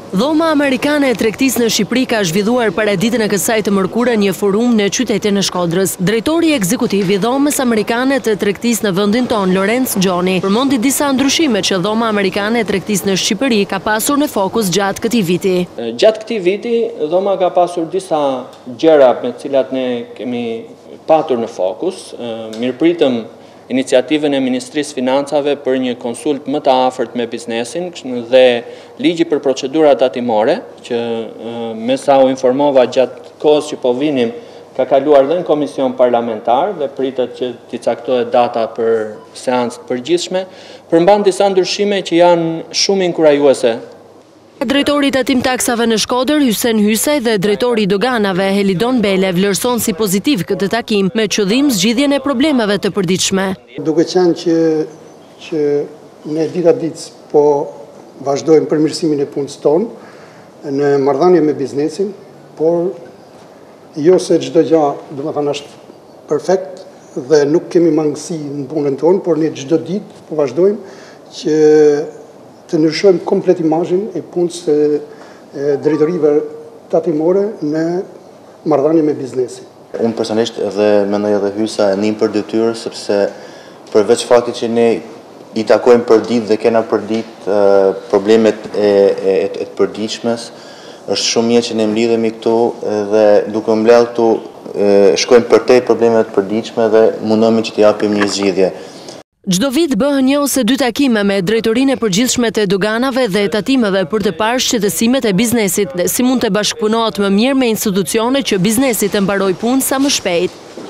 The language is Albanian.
Dhoma Amerikane e Tregtisë në Shqipëri ka zhvilluar para ditën e kësaj të mërkurë një forum në qytetin e Shkodrës. Drejtori ekzekutiv i Dhomës Amerikane të Tregtisë në vendin tonë, Lorenz Gjoni, përmendi disa ndryshime që Dhoma Amerikane e Tregtisë në Shqipëri ka pasur në fokus gjatë këtij viti. Gjatë këtij viti, Dhoma ka pasur disa gjëra me të cilat ne kemi patur në fokus. Mirëpritëm iniciativën e Ministrisë Financave për një konsult më të afërt me biznesin dhe ligji për procedurat tatimore, që me sa u informova gjatë kohës që po vinim, ka kaluar dhe në komision parlamentar dhe pritet që t'i caktohet data për seancë përgjithshme, përmban disa ndryshime që janë shumë inkurajuese. Drejtori i tatim taksave në Shkodër, Hysen Hysej, dhe drejtori i doganave, Helidon Bele, vlerëson si pozitiv këtë takim me qëllim zgjidhjen e problemeve të përditshme. Duke qenë që ne ditë po vazhdojmë përmirësimin e punës tonë në marrëdhënie me biznesin, por jo se çdo gjë, domethënë, është perfekt dhe nuk kemi mangësi në punën tonë, por ne çdo ditë po vazhdojmë që të ndryshojmë komplet imazhin e punës së drejtorive tatimore në marrëdhënie me biznesin. Unë personalisht edhe mendoj edhe Hysa e nim për detyrë, sepse përveç faktit që ne i takojmë për ditë dhe kena për ditë problemet e përditshmes, është shumë mirë që ne mlidhemi këtu dhe duke mbledhur këtu shkojmë përtej problemet të përditshme dhe mundohemi që t'i japim një zgjidhje. Çdo vit bëhen një ose dy takime me drejtorinë e përgjithshme të doganave dhe tatimeve për të parë shqetësimet e biznesit dhe si mund të bashkëpunohet më mirë me institucione që biznesi të mbarojë punën sa më shpejt.